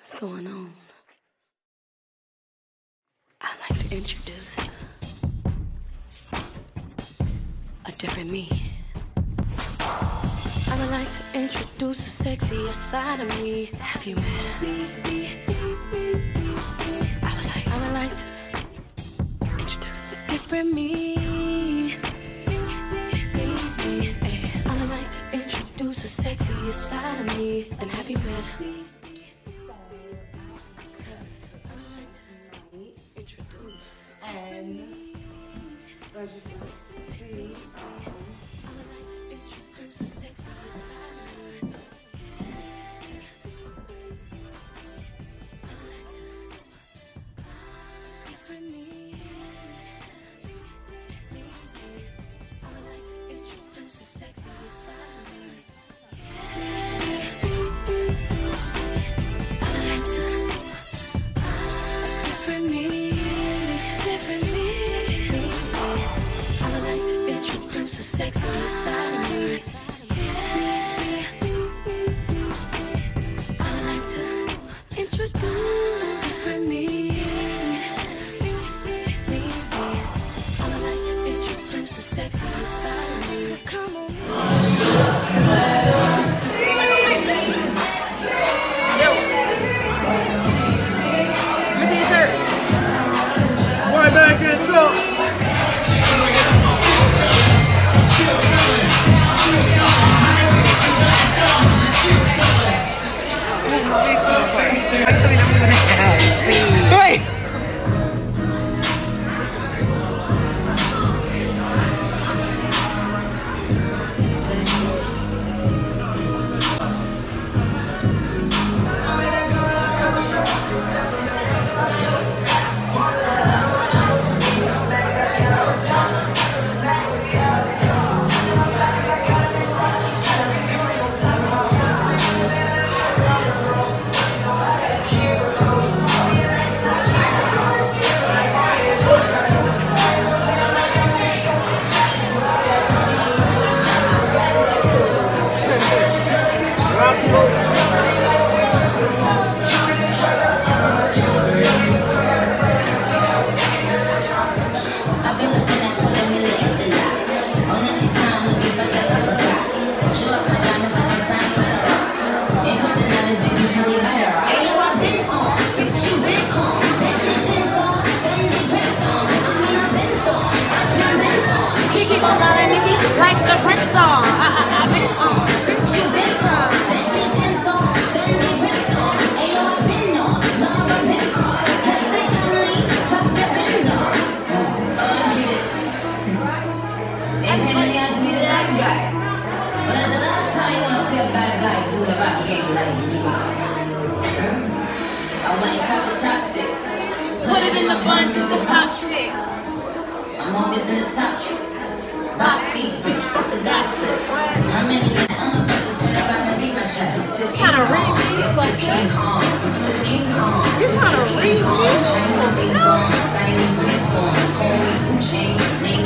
What's going on? I'd like to introduce a different me. I would like to introduce a sexier side of me. Have you met her? I would like to introduce a different me. I would like to introduce a sexier side of me. And have you met her? And as you can see, I would like to introduce a sexier side of me. I would like to different me. I would like to introduce a sexier side of me. I would like to different me. Sexier side of me. I would like to introduce different me. I would like to introduce a sexier side of me. So come on. Yo. Let me see your shirt. right back in talk. Wait! Like the Prince song, I've been on, bitch, you been on, Bentley tints on, Fendi prints on, ayo, I've been on, Laura pins on, hesitationally, trust the pins on. Oh, get it. They painted me out to be the bad guy. But that's the last time you wanna see a bad guy do a rap game like me. I went and cut the chopsticks, put it in the bun just to pop shit. I'm always in the top. Boxies, bitch, fuck the gossip. How many I'm about to turn around and beat my chest. Just Kind of read me, just King Kong, just King Kong. You trying to read me? Chinese King Kong, Chinese King Kong. Call me 2 Chainz, name